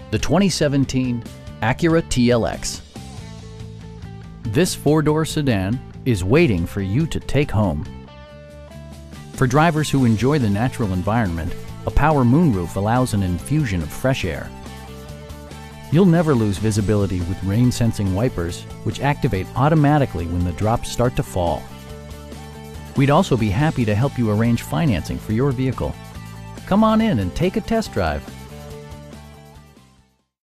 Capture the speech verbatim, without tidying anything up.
the twenty seventeen Acura T L X. This four-door sedan is waiting for you to take home. For drivers who enjoy the natural environment, a power moonroof allows an infusion of fresh air. You'll never lose visibility with rain-sensing wipers, which activate automatically when the drops start to fall. We'd also be happy to help you arrange financing for your vehicle. Come on in and take a test drive.